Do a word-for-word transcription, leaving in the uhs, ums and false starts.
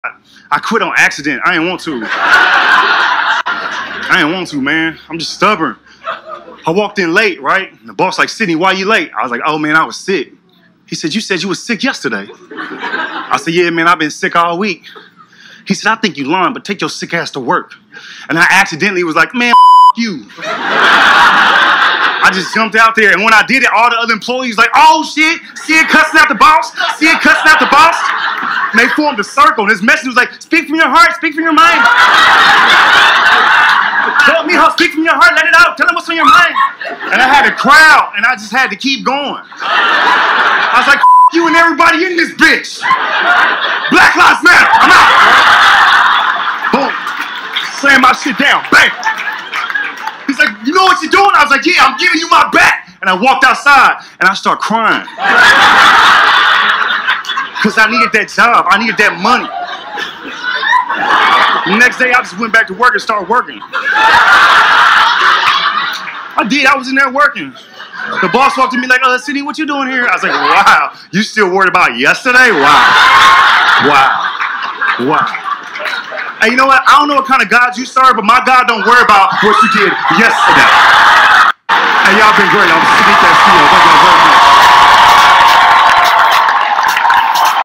I quit on accident. I didn't want to. I didn't want to, man. I'm just stubborn. I walked in late, right? And the boss like, Sydney, why you late? I was like, oh, man, I was sick. He said, you said you were sick yesterday. I said, yeah, man, I've been sick all week. He said, I think you lying, but take your sick ass to work. And I accidentally was like, man, you. I just jumped out there, and when I did it, all the other employees like, oh, shit, see it cussing out the boss? See it cussing out the boss? And they formed a circle, and his message was like, speak from your heart, speak from your mind. Tell me how, speak from your heart, let it out, tell them what's on your mind. And I had a crowd, and I just had to keep going. I was like, you and everybody in this bitch. Black Lives Matter, I'm out. Boom, slam my shit down, bang. He's like, you know what you're doing? I was like, yeah, I'm giving you my back. And I walked outside, and I started crying. Because I needed that job. I needed that money. The next day, I just went back to work and started working. I did. I was in there working. The boss walked to me like, uh, Sydney, what you doing here? I was like, wow. You still worried about yesterday? Wow. Wow. Wow. Hey, you know what? I don't know what kind of God you serve, but my God don't worry about what you did yesterday. Hey, y'all been great. I'm Sydney Castillo.